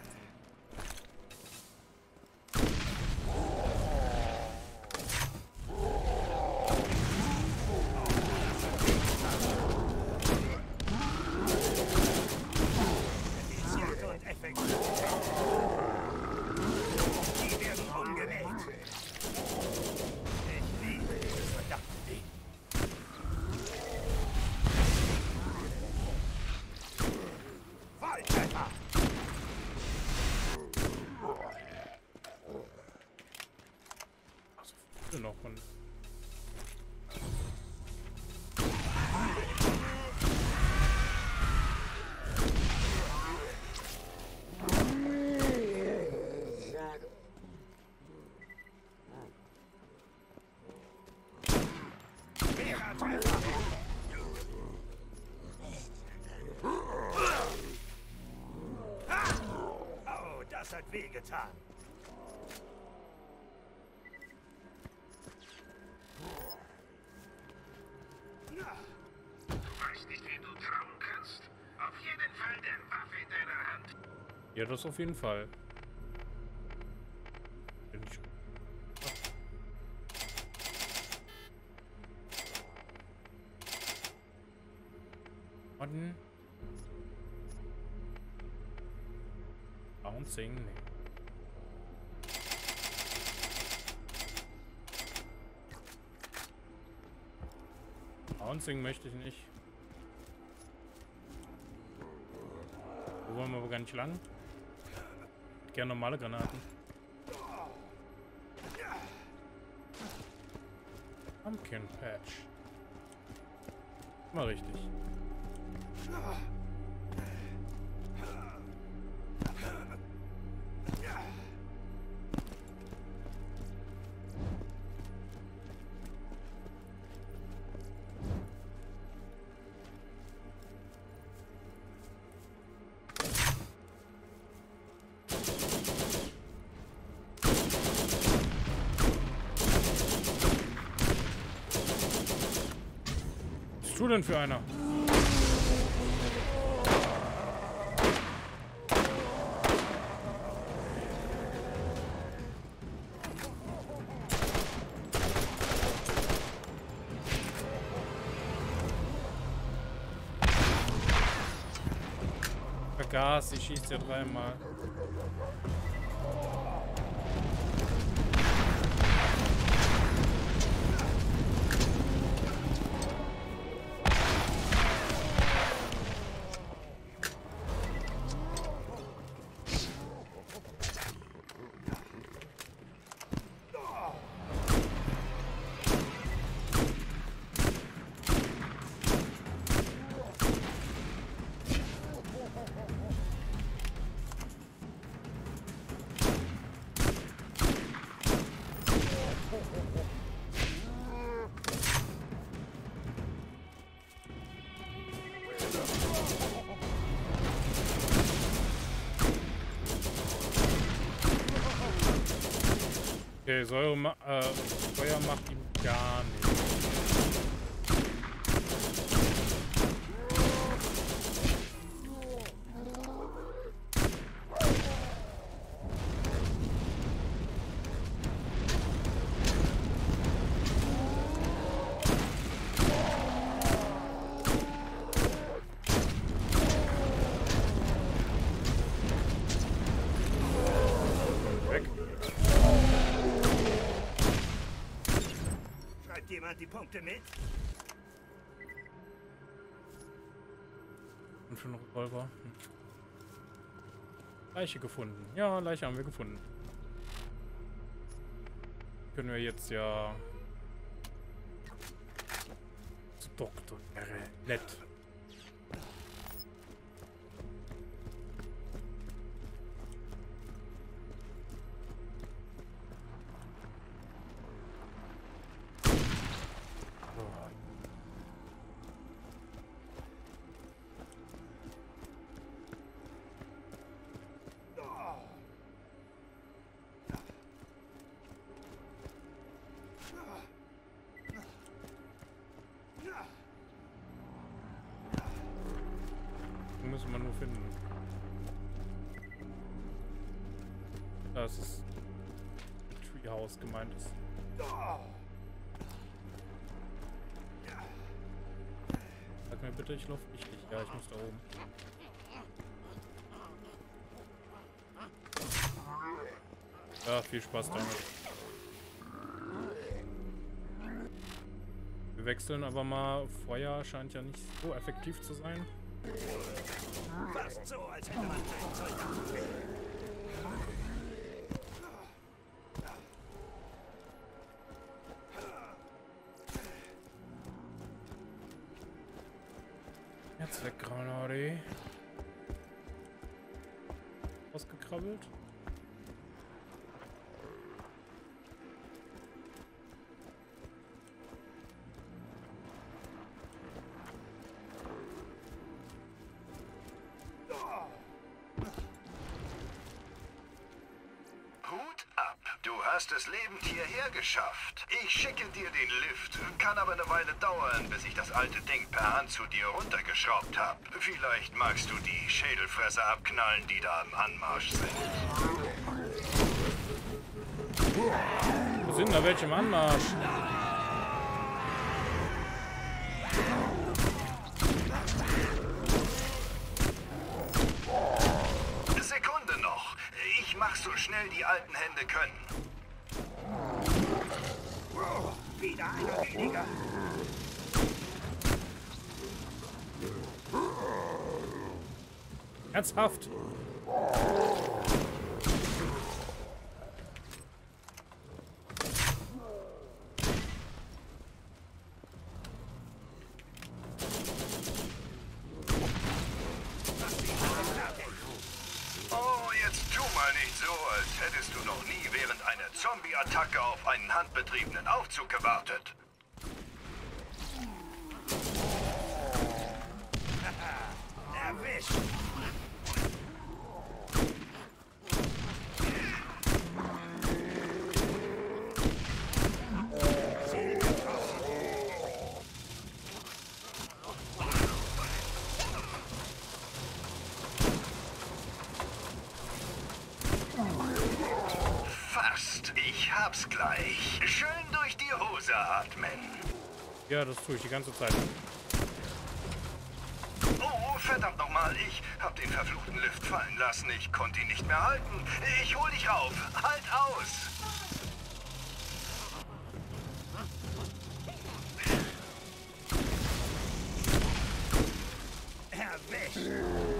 Noch von Oh, das hat wehgetan. ja, das auf jeden Fall. Bin ich Und Bouncing, nee. Bouncing möchte ich nicht. Wo wollen wir aber gar nicht lang? Gerne normale Granaten. Pumpkin Patch. Mal richtig. Was tust du denn für einer? Gas, ich schieße ja dreimal. Okay, Säure, ma äh, Feuer macht ihm gar nichts. Die Punkte mit? Und für einen Revolver. Hm. Leiche gefunden. Ja, Leiche haben wir gefunden. Können wir jetzt ja zu Doktor Nett. Müssen wir nur finden. Das ist Treehouse gemeint ist. Sag mir bitte, ich laufe richtig. Ja, ich muss da oben. Ja, viel Spaß damit. Wir wechseln aber mal. Feuer scheint ja nicht so effektiv zu sein. Fast so, als hätte man einen Soldaten. Jetzt weg, Granate. Ausgekrabbelt. hast es lebend hierher geschafft. Ich schicke dir den Lift, kann aber eine Weile dauern, bis ich das alte Ding per Hand zu dir runtergeschraubt habe. Vielleicht magst du die Schädelfresser abknallen, die da im Anmarsch sind. Wo sind da welche im Anmarsch? Sekunde noch. Ich mach so schnell die alten Hände können. Wieder einer weniger. Ernsthaft? Oh, jetzt tu mal nicht so, als hättest du noch nie während einer Zombie-Attacke auf einen handbetriebenen Aufzug gewartet. Erwischt! Fast. Ich hab's gleich. Schön durch die Hose atmen. Ja, das tue ich die ganze Zeit. Oh, verdammt nochmal. Ich hab den verfluchten Lift fallen lassen. Ich konnte ihn nicht mehr halten. Ich hol dich rauf. Halt aus! Erwischt!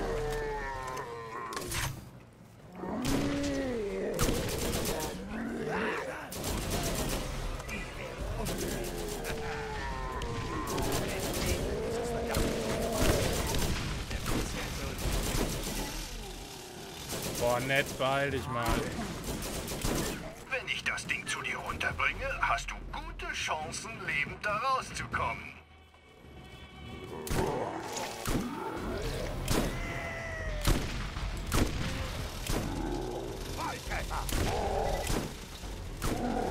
Boah, nett, beeil dich mal. Wenn ich das Ding zu dir runterbringe, hast du gute Chancen, lebend da rauszukommen. Volltreffer!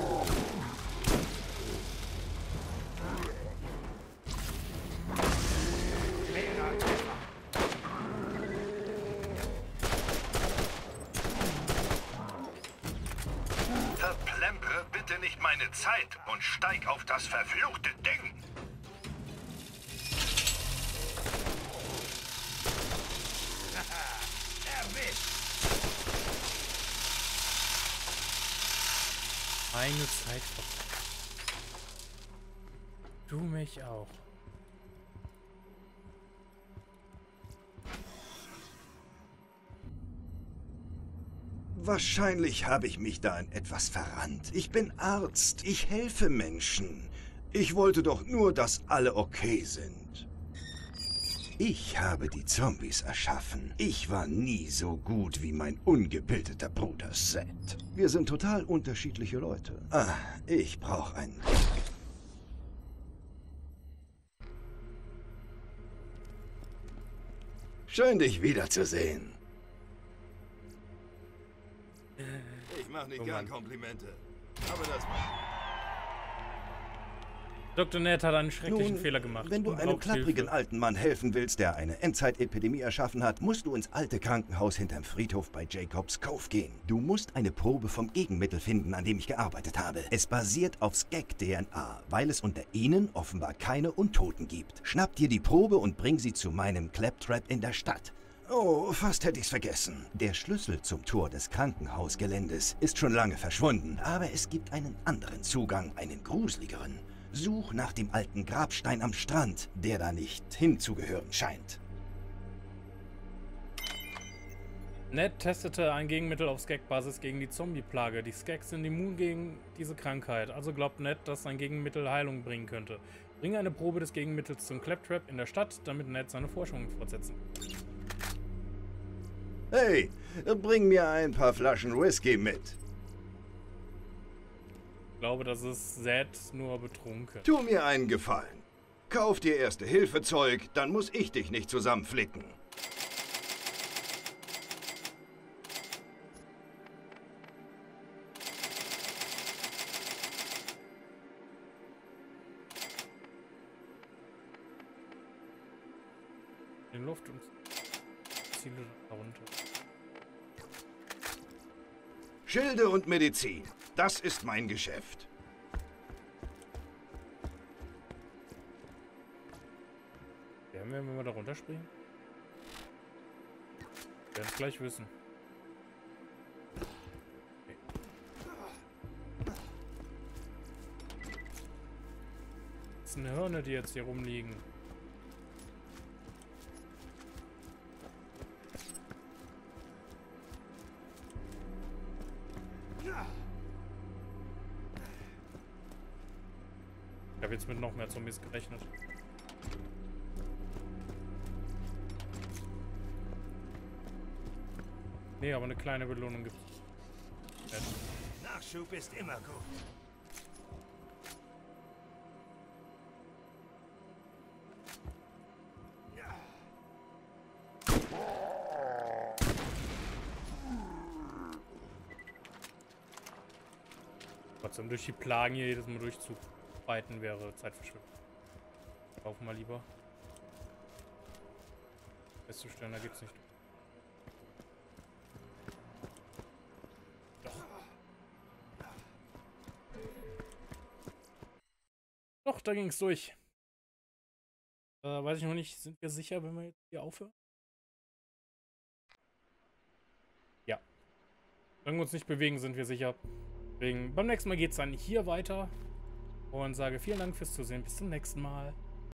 Verplempere bitte nicht meine Zeit und steig auf das verfluchte Ding. Erwischt! Eine Zeit. Du mich auch. Wahrscheinlich habe ich mich da in etwas verrannt. Ich bin Arzt. Ich helfe Menschen. Ich wollte doch nur, dass alle okay sind. Ich habe die Zombies erschaffen. Ich war nie so gut wie mein ungebildeter Bruder Seth. Wir sind total unterschiedliche Leute. Ah, ich brauche einen... Schön, dich wiederzusehen. Ich mach nicht Oh gern Mann. Komplimente. Aber das... Doktor Ned hat einen schrecklichen Nun, Fehler gemacht. wenn du und einem braucht klapprigen Hilfe. alten Mann helfen willst, der eine Endzeitepidemie erschaffen hat, musst du ins alte Krankenhaus hinterm Friedhof bei Jacobs Cove gehen. Du musst eine Probe vom Gegenmittel finden, an dem ich gearbeitet habe. Es basiert auf Skek-D N A, weil es unter ihnen offenbar keine Untoten gibt. Schnapp dir die Probe und bring sie zu meinem Claptrap in der Stadt. Oh, fast hätte ich's vergessen. Der Schlüssel zum Tor des Krankenhausgeländes ist schon lange verschwunden, aber es gibt einen anderen Zugang, einen gruseligeren. Such nach dem alten Grabstein am Strand, der da nicht hinzugehören scheint. Ned testete ein Gegenmittel auf Skek-Basis gegen die Zombie-Plage. Die Skeks sind immun gegen diese Krankheit, also glaubt Ned, dass sein Gegenmittel Heilung bringen könnte. Bringe eine Probe des Gegenmittels zum Claptrap in der Stadt, damit Ned seine Forschungen fortsetzen kann. Hey, bring mir ein paar Flaschen Whisky mit. Ich glaube, das ist Zed nur betrunken. Tu mir einen Gefallen. Kauf dir Erste-Hilfe-Zeug, dann muss ich dich nicht zusammenflicken. In Luft und Ziele darunter. Schilde und Medizin. Das ist mein Geschäft. Werden wir, wenn wir da runterspringen? Wir werden es gleich wissen. Okay. Das sind Hirne, die jetzt hier rumliegen. Ich habe jetzt mit noch mehr Zombies gerechnet. Nee, aber eine kleine Belohnung gibt es. Nachschub ist immer gut. Trotzdem durch die Plagen hier jedes Mal durchzureiten wäre Zeitverschwendung. Kaufen wir lieber. Festzustellen, da geht's nicht. Doch. Doch, da ging's durch. Äh, weiß ich noch nicht, sind wir sicher, wenn wir jetzt hier aufhören? Ja. Wenn wir uns nicht bewegen, sind wir sicher. Deswegen, beim nächsten Mal geht es dann hier weiter. Und sage vielen Dank fürs Zusehen. Bis zum nächsten Mal.